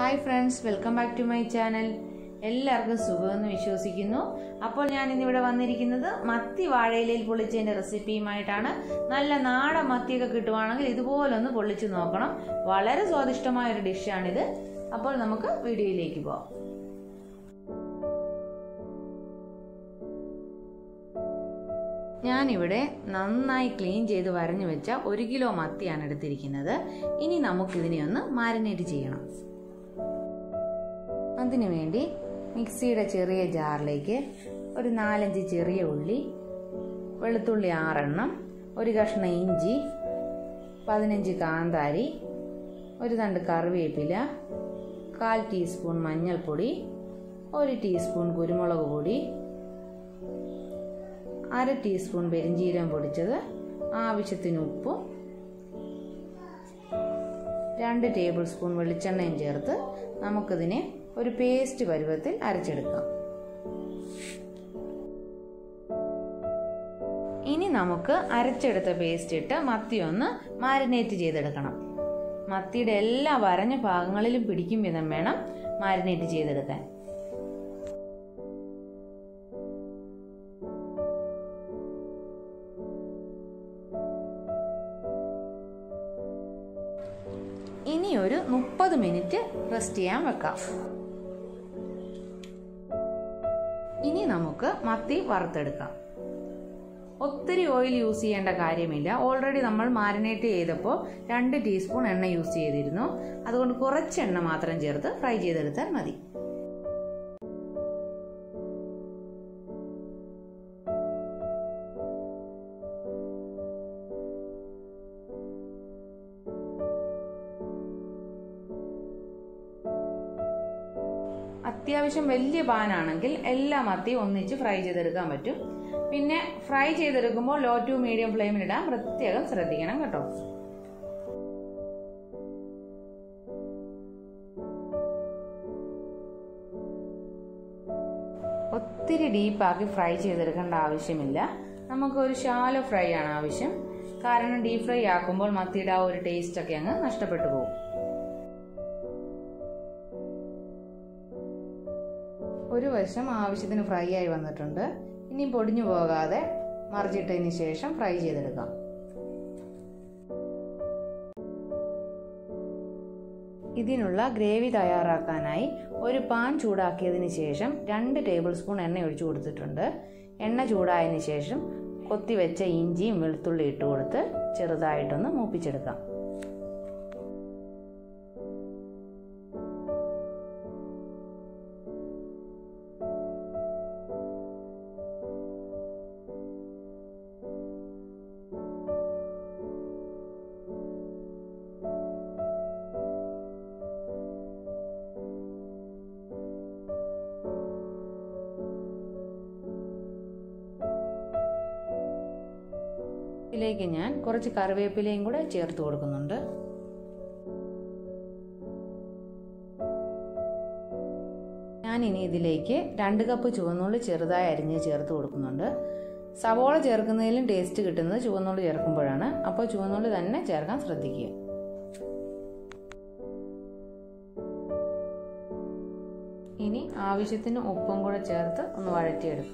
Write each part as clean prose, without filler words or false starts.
Hi friends, welcome back to my channel. എല്ലാവർക്കും സുഖമെന്ന് വിശ്വസിക്കുന്നു. അപ്പോൾ ഞാൻ ഇന്നിവിടെ വന്നിരിക്കുന്നത് മത്തി വാഴയിലയിൽ പൊള്ളിച്ചതിൻ്റെ റെസിപ്പിയുമായിട്ടാണ്. നല്ല നാടൻ മത്തിയൊക്കെ കിട്ടുവാണെങ്കിൽ ഇതുപോലൊന്ന് പൊള്ളിച്ച് നോക്കണം. വളരെ സ്വാദിഷ്ടമായൊരു ഡിഷാണിത്. അപ്പോൾ നമുക്ക് വീഡിയോയിലേക്ക് പോകാം. ഞാനിവിടെ നന്നായി ക്ലീൻ ചെയ്ത് വരഞ്ഞു വെച്ച 1 കിലോ മത്തിയാണ് എടുത്തിരിക്കുന്നത്. ഇനി നമുക്കിതിനെ ഒന്ന് മാരിനേറ്റ് ചെയ്യണം. അതിനുവേണ്ടി മിക്സിയുടെ ചെറിയ ജാറിലേക്ക് ഒരു 4-5 ചെറിയ ഉള്ളി, വെളുത്തുള്ളി 6 എണ്ണം, ഒരു കഷ്ണം ഇഞ്ചി, 15 കാന്താരി, ഒരു തണ്ട് കറിവേപ്പില, 1/4 ടീസ്പൂൺ മഞ്ഞൾപ്പൊടി, 1 ടീസ്പൂൺ കുരുമുളക് പൊടി, 1/2 ടീസ്പൂൺ പെരിഞ്ജീരകം പൊടിച്ചത്, ആവശ്യത്തിന് ഉപ്പും 2 ടേബിൾ സ്പൂൺ വെളിച്ചെണ്ണയും ചേർത്ത് നമുക്കിതിനെ ഒരു പേസ്റ്റ് പരുവത്തിൽ അരച്ചെടുക്കാം. ഇനി നമുക്ക് അരച്ചെടുത്ത പേസ്റ്റ് ഇട്ട് മത്തി ഒന്ന് മാരിനേറ്റ് ചെയ്തെടുക്കണം. മത്തിയുടെ എല്ലാ വരഞ്ഞ ഭാഗങ്ങളിലും പിടിക്കും വിധം വേണം മാരിനേറ്റ് ചെയ്തെടുക്കാൻ. ഇനി ഒരു 30 മിനിറ്റ് റെസ്റ്റ് ചെയ്യാൻ വെക്കാം. ഇനി നമുക്ക് മത്തി വറുത്തെടുക്കാം. ഒത്തിരി ഓയിൽ യൂസ് ചെയ്യേണ്ട കാര്യമില്ല. ഓൾറെഡി നമ്മൾ മാരിനേറ്റ് ചെയ്തപ്പോൾ 2 ടീസ്പൂൺ എണ്ണ യൂസ് ചെയ്തിരുന്നു. അതുകൊണ്ട് കുറച്ച് എണ്ണ മാത്രം ചേർത്ത് ഫ്രൈ ചെയ്തെടുത്താൽ മതി. അത്യാവശ്യം വലിയ പാനാണെങ്കിൽ എല്ലാ മത്തിയും ഒന്നിച്ച് ഫ്രൈ ചെയ്തെടുക്കാൻ പറ്റും. പിന്നെ ഫ്രൈ ചെയ്തെടുക്കുമ്പോൾ ലോ ടു മീഡിയം ഫ്ലെയിമിലിടാൻ പ്രത്യേകം ശ്രദ്ധിക്കണം കേട്ടോ. ഒത്തിരി ഡീപ്പാക്കി ഫ്രൈ ചെയ്തെടുക്കേണ്ട ആവശ്യമില്ല. നമുക്കൊരു ഷാലോ ഫ്രൈ ആണ് ആവശ്യം. കാരണം ഡീപ് ഫ്രൈ ആക്കുമ്പോൾ മത്തിയുടെ ആ ഒരു ടേസ്റ്റ് ഒക്കെ അങ്ങ് നഷ്ടപ്പെട്ടു പോകും. ഒരു വശം ആവശ്യത്തിന് ഫ്രൈ ആയി വന്നിട്ടുണ്ട്. ഇനി പൊടിഞ്ഞു പോകാതെ മറിച്ചിട്ടതിന് ശേഷം ഫ്രൈ ചെയ്തെടുക്കാം. ഇതിനുള്ള ഗ്രേവി തയ്യാറാക്കാനായി ഒരു പാൻ ചൂടാക്കിയതിന് ശേഷം 2 ടേബിൾ സ്പൂൺ എണ്ണ ഒഴിച്ചു കൊടുത്തിട്ടുണ്ട്. എണ്ണ ചൂടായതിനു ശേഷം കൊത്തിവെച്ച ഇഞ്ചിയും വെളുത്തുള്ളി ഇട്ട് കൊടുത്ത് ചെറുതായിട്ടൊന്ന് മൂപ്പിച്ചെടുക്കാം. ഇതിലേക്ക് ഞാൻ കുറച്ച് കറിവേപ്പിലയും കൂടെ ചേർത്ത് കൊടുക്കുന്നുണ്ട്. ഞാനിനി ഇതിലേക്ക് 2 കപ്പ് ചുവന്നുള്ളി ചെറുതായി അരിഞ്ഞ് ചേർത്ത് കൊടുക്കുന്നുണ്ട്. സവോള ചേർക്കുന്നതിലും ടേസ്റ്റ് കിട്ടുന്നത് ചുവന്നുള്ളി ചേർക്കുമ്പോഴാണ്. അപ്പോൾ ചുവന്നുള്ളി തന്നെ ചേർക്കാൻ ശ്രദ്ധിക്കുക. ഇനി ആവശ്യത്തിന് ഉപ്പും കൂടെ ചേർത്ത് ഒന്ന് വഴറ്റിയെടുക്കാം.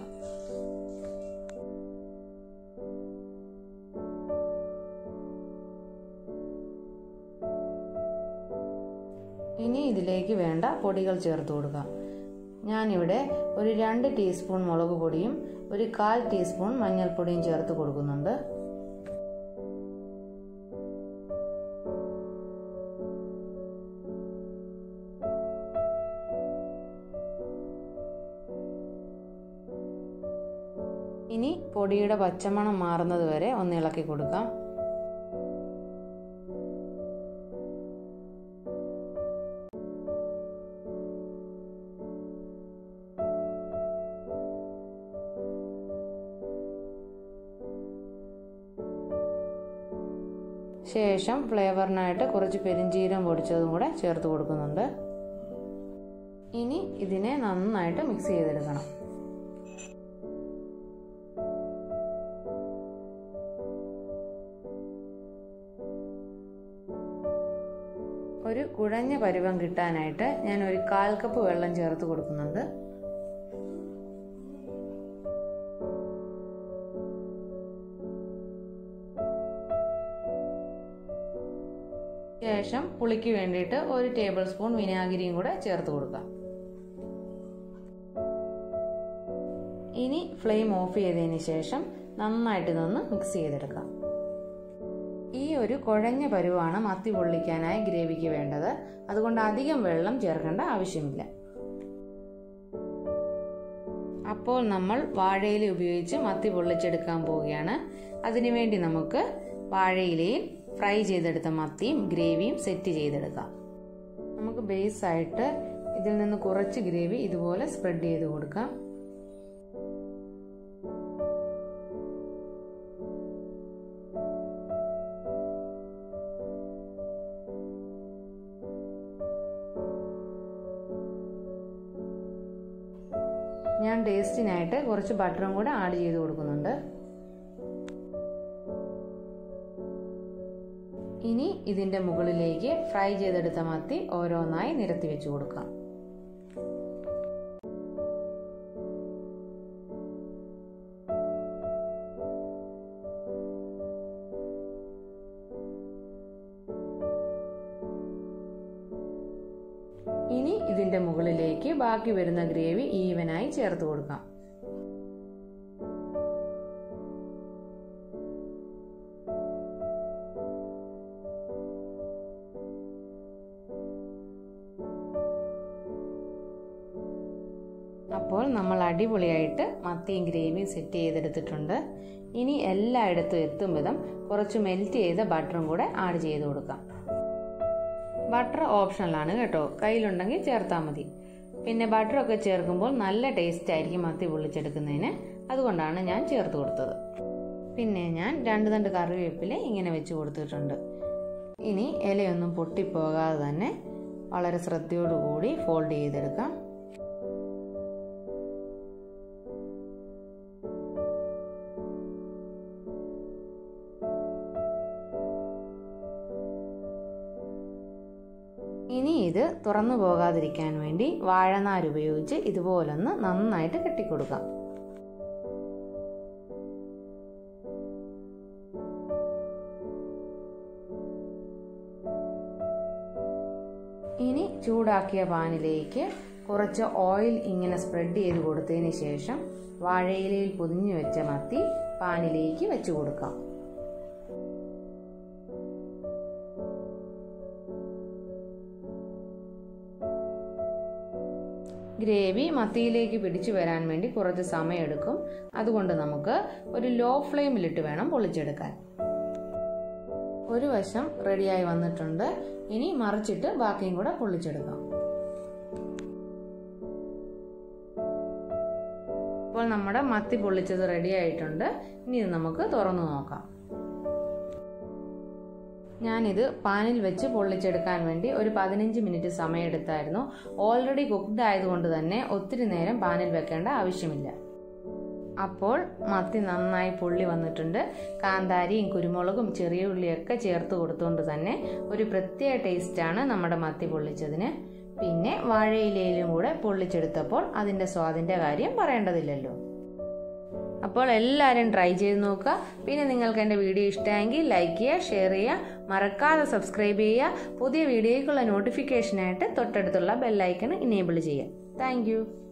ഇനി ഇതിലേക്ക് വേണ്ട പൊടികൾ ചേർത്ത് കൊടുക്കാം. ഞാനിവിടെ ഒരു 2 ടീസ്പൂൺ മുളക് പൊടിയും ഒരു 1/4 ടീസ്പൂൺ മഞ്ഞൾപ്പൊടിയും ചേർത്ത് കൊടുക്കുന്നുണ്ട്. ഇനി പൊടിയുടെ പച്ചമണം മാറുന്നത് വരെ ഒന്ന് ഇളക്കി കൊടുക്കാം. ശേഷം ഫ്ലേവറിനായിട്ട് കുറച്ച് പെരിഞ്ജീരകം പൊടിച്ചതും കൂടെ ചേർത്ത് കൊടുക്കുന്നുണ്ട്. ഇനി ഇതിനെ നന്നായിട്ട് മിക്സ് ചെയ്തെടുക്കണം. ഒരു കുഴഞ്ഞ പരുവം കിട്ടാനായിട്ട് ഞാൻ ഒരു 1/4 കപ്പ് വെള്ളം ചേർത്ത് കൊടുക്കുന്നുണ്ട്. ശേഷം പുളിക്ക് വേണ്ടിയിട്ട് 1 ടേബിൾ സ്പൂൺ വിനാഗിരിയും കൂടെ ചേർത്ത് കൊടുക്കാം. ഇനി ഫ്ലെയിം ഓഫ് ചെയ്തതിന് ശേഷം നന്നായിട്ട് ഇതൊന്ന് മിക്സ് ചെയ്തെടുക്കാം. ഈ ഒരു കുഴഞ്ഞ പരുവാണ് മത്തി പൊള്ളിക്കാനായി ഗ്രേവിക്ക് വേണ്ടത്. അതുകൊണ്ട് അധികം വെള്ളം ചേർക്കേണ്ട ആവശ്യമില്ല. അപ്പോൾ നമ്മൾ വാഴയില ഉപയോഗിച്ച് മത്തി പൊള്ളിച്ചെടുക്കാൻ പോവുകയാണ്. അതിനുവേണ്ടി നമുക്ക് വാഴയിലയിൽ ഫ്രൈ ചെയ്തെടുത്ത മത്തിയും ഗ്രേവിയും സെറ്റ് ചെയ്തെടുക്കാം. നമുക്ക് ബേസ് ആയിട്ട് ഇതിൽ നിന്ന് കുറച്ച് ഗ്രേവി ഇതുപോലെ സ്പ്രെഡ് ചെയ്ത് കൊടുക്കാം. ഞാൻ ടേസ്റ്റിനായിട്ട് കുറച്ച് ബട്ടറും കൂടെ ആഡ് ചെയ്ത് കൊടുക്കുന്നുണ്ട്. ഇനി ഇതിന്റെ മുകളിലേക്ക് ഫ്രൈ ചെയ്തെടുത്ത മത്തി ഓരോന്നായി നിരത്തി വെച്ച് കൊടുക്കാം. ഇനി ഇതിന്റെ മുകളിലേക്ക് ബാക്കി വരുന്ന ഗ്രേവി ഈവനായി ചേർത്ത് കൊടുക്കാം. അപ്പോൾ നമ്മൾ അടിപൊളിയായിട്ട് മത്തിയും ഗ്രേവിയും സെറ്റ് ചെയ്തെടുത്തിട്ടുണ്ട്. ഇനി എല്ലായിടത്തും എത്തും വിധം കുറച്ച് മെൽറ്റ് ചെയ്ത ബട്ടറും കൂടെ ആഡ് ചെയ്ത് കൊടുക്കാം. ബട്ടർ ഓപ്ഷണലാണ് കേട്ടോ, കയ്യിലുണ്ടെങ്കിൽ ചേർത്താൽ മതി. പിന്നെ ബട്ടറൊക്കെ ചേർക്കുമ്പോൾ നല്ല ടേസ്റ്റ് ആയിരിക്കും മത്തി പൊള്ളിച്ചെടുക്കുന്നതിന്, അതുകൊണ്ടാണ് ഞാൻ ചേർത്ത് കൊടുത്തത്. പിന്നെ ഞാൻ 2 തണ്ട് കറിവേപ്പില ഇങ്ങനെ വെച്ച് കൊടുത്തിട്ടുണ്ട്. ഇനി ഇലയൊന്നും പൊട്ടിപ്പോകാതെ തന്നെ വളരെ ശ്രദ്ധയോടുകൂടി ഫോൾഡ് ചെയ്തെടുക്കാം. ഇനി ഇത് തുറന്നു പോകാതിരിക്കാൻ വേണ്ടി വാഴനാര് ഉപയോഗിച്ച് ഇതുപോലൊന്ന് നന്നായിട്ട് കെട്ടിക്കൊടുക്കാം. ഇനി ചൂടാക്കിയ പാനിലേക്ക് കുറച്ച് ഓയിൽ ഇങ്ങനെ സ്പ്രെഡ് ചെയ്ത് കൊടുത്തതിന് ശേഷം വാഴയിലയിൽ പൊതിഞ്ഞു വെച്ച മത്തി പാനിലേക്ക് വെച്ച് കൊടുക്കാം. ഗ്രേവി മത്തിയിലേക്ക് പിടിച്ചു വരാൻ വേണ്ടി കുറച്ച് സമയമെടുക്കും. അതുകൊണ്ട് നമുക്ക് ഒരു ലോ ഫ്ലെയിമിലിട്ട് വേണം പൊള്ളിച്ചെടുക്കാൻ. ഒരു വശം റെഡിയായി വന്നിട്ടുണ്ട്. ഇനി മറിച്ചിട്ട് ബാക്കിയും കൂടെ പൊള്ളിച്ചെടുക്കാം. അപ്പോൾ നമ്മുടെ മത്തി പൊള്ളിച്ചത് റെഡി ആയിട്ടുണ്ട്. ഇനി ഇത് നമുക്ക് തുറന്നു നോക്കാം. ഞാനിത് പാനിൽ വെച്ച് പൊള്ളിച്ചെടുക്കാൻ വേണ്ടി ഒരു 15 മിനിറ്റ് സമയമെടുത്തായിരുന്നു. ഓൾറെഡി കുക്ക്ഡ് ആയതുകൊണ്ട് തന്നെ ഒത്തിരി നേരം പാനിൽ വെക്കേണ്ട ആവശ്യമില്ല. അപ്പോൾ മത്തി നന്നായി പൊള്ളി വന്നിട്ടുണ്ട്. കാന്താരിയും കുരുമുളകും ചെറിയ ഉള്ളിയൊക്കെ ചേർത്ത് കൊടുത്തുകൊണ്ട് തന്നെ ഒരു പ്രത്യേക ടേസ്റ്റാണ് നമ്മുടെ മത്തി പൊള്ളിച്ചതിന്. പിന്നെ വാഴയിലയിലും കൂടെ പൊള്ളിച്ചെടുത്തപ്പോൾ അതിൻ്റെ സ്വാദിൻ്റെ കാര്യം പറയേണ്ടതില്ലല്ലോ. അപ്പോൾ എല്ലാവരും ട്രൈ ചെയ്ത് നോക്കുക. പിന്നെ നിങ്ങൾക്ക് എൻ്റെ വീഡിയോ ഇഷ്ടമെങ്കിൽ ലൈക്ക് ചെയ്യുക, ഷെയർ ചെയ്യുക, മറക്കാതെ സബ്സ്ക്രൈബ് ചെയ്യുക. പുതിയ വീഡിയോയ്ക്കുള്ള നോട്ടിഫിക്കേഷനായിട്ട് തൊട്ടടുത്തുള്ള ബെല്ലൈക്കൺ ഇനേബിൾ ചെയ്യുക. താങ്ക്